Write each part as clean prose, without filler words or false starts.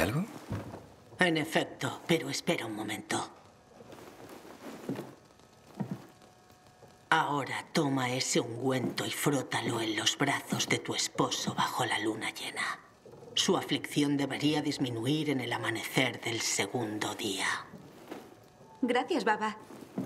algo? En efecto, pero espera un momento. Ahora toma ese ungüento y frótalo en los brazos de tu esposo bajo la luna llena. Su aflicción debería disminuir en el amanecer del segundo día. Gracias, Baba.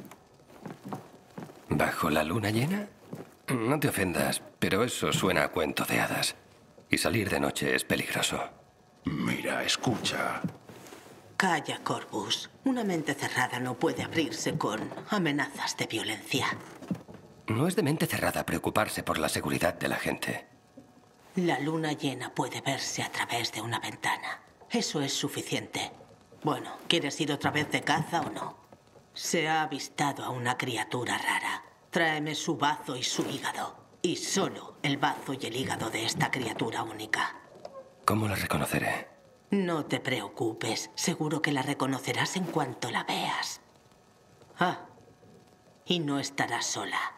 ¿Bajo la luna llena? No te ofendas, pero eso suena a cuento de hadas. Y salir de noche es peligroso. Mira, escucha. Calla, Corvus. Una mente cerrada no puede abrirse con amenazas de violencia. No es de mente cerrada preocuparse por la seguridad de la gente. La luna llena puede verse a través de una ventana. Eso es suficiente. Bueno, ¿quieres ir otra vez de caza o no? Se ha avistado a una criatura rara. Tráeme su bazo y su hígado. Y solo el bazo y el hígado de esta criatura única. ¿Cómo la reconoceré? No te preocupes. Seguro que la reconocerás en cuanto la veas. Ah, y no estarás sola.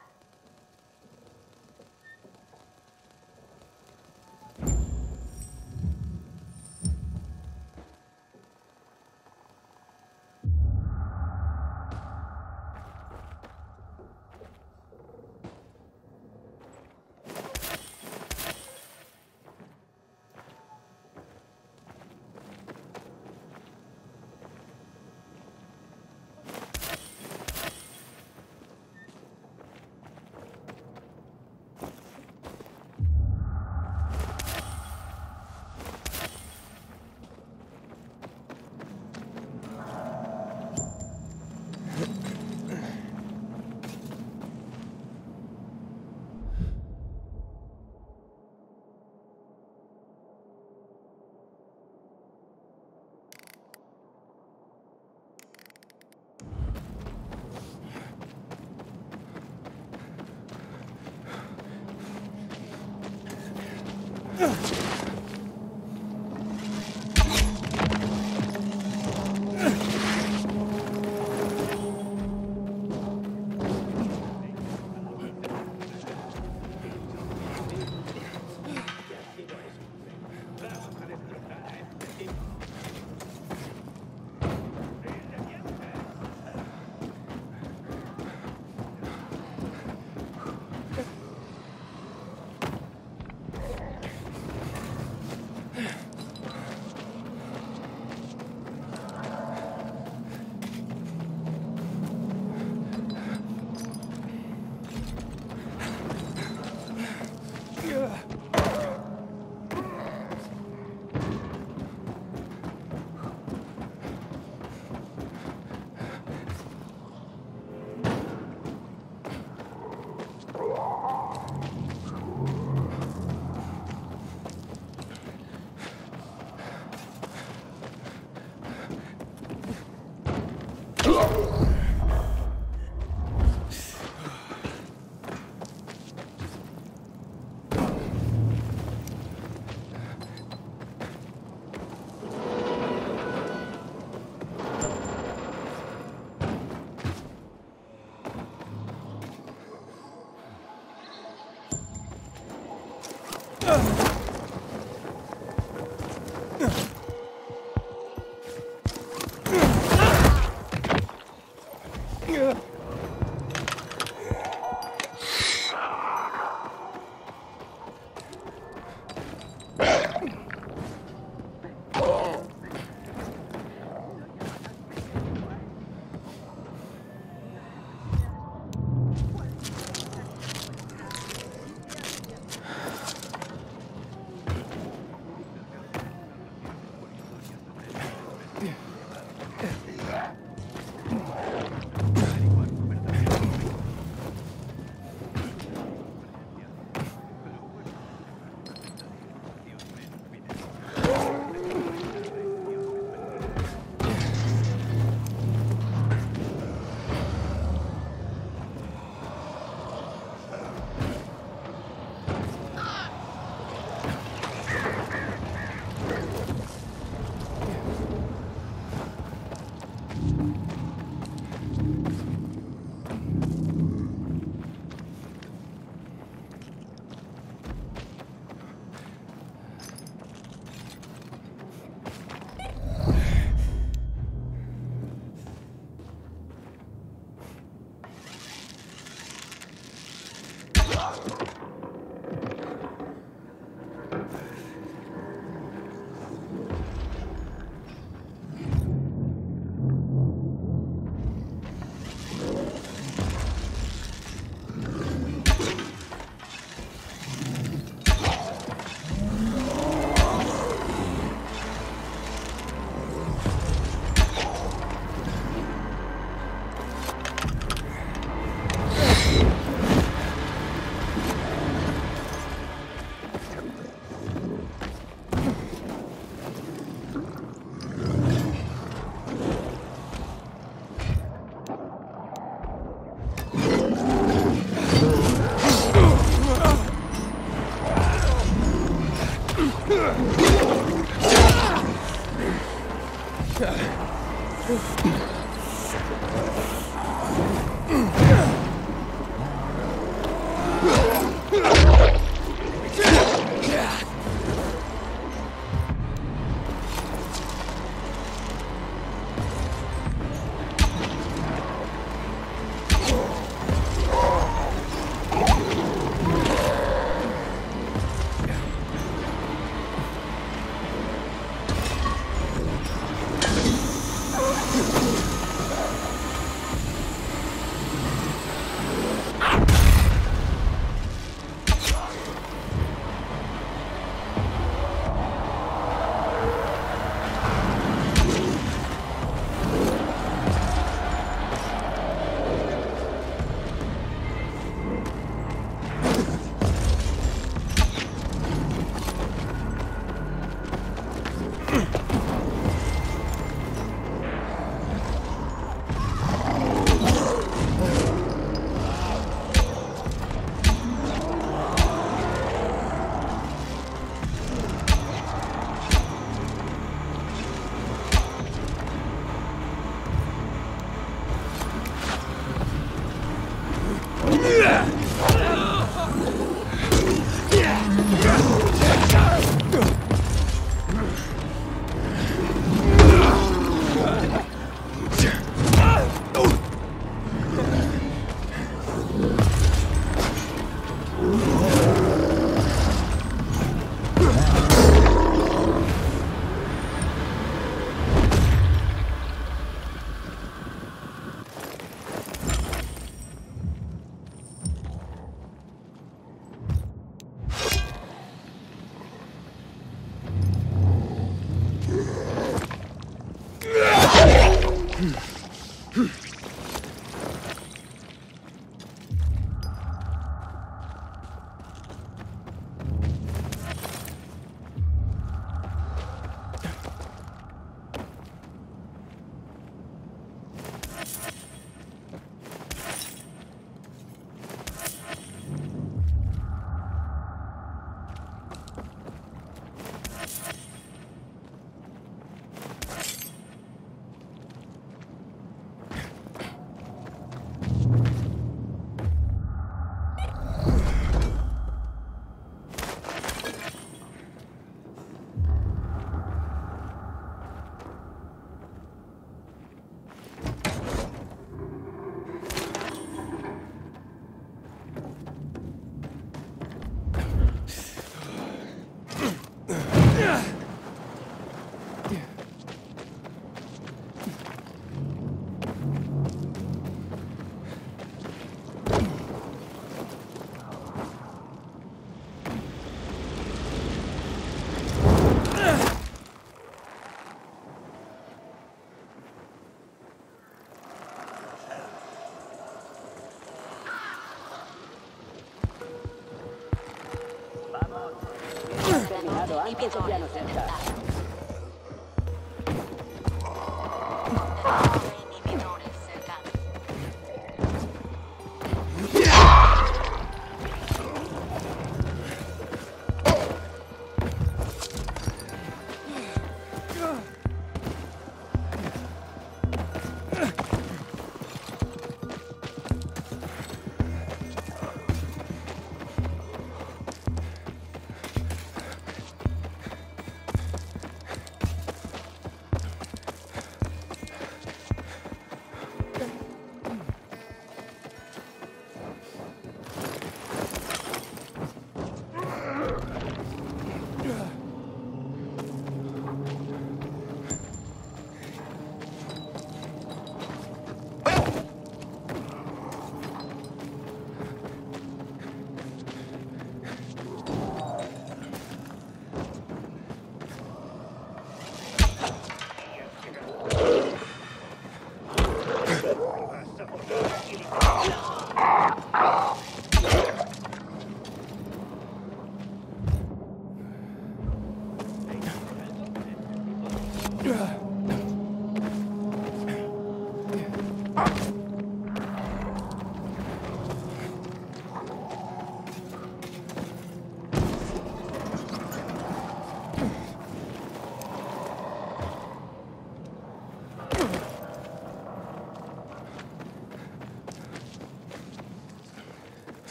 Inhibidores cercanos. Inhibidores cercanos.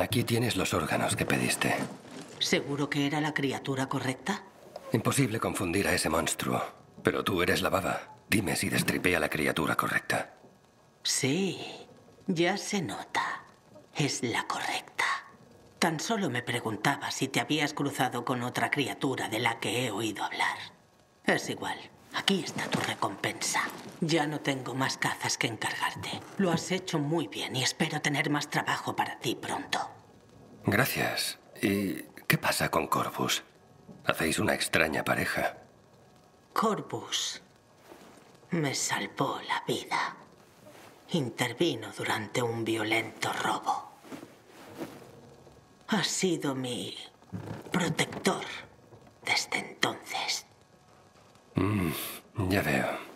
Aquí tienes los órganos que pediste. ¿Seguro que era la criatura correcta? Imposible confundir a ese monstruo. Pero tú eres la baba. Dime si destripé a la criatura correcta. Sí, ya se nota. Es la correcta. Tan solo me preguntaba si te habías cruzado con otra criatura de la que he oído hablar. Es igual. Aquí está tu recompensa. Ya no tengo más cazas que encargarte. Lo has hecho muy bien y espero tener más trabajo para ti pronto. Gracias. ¿Y qué pasa con Corvus? Hacéis una extraña pareja. Corvus me salvó la vida. Intervino durante un violento robo. Ha sido mi protector desde entonces. Ya veo.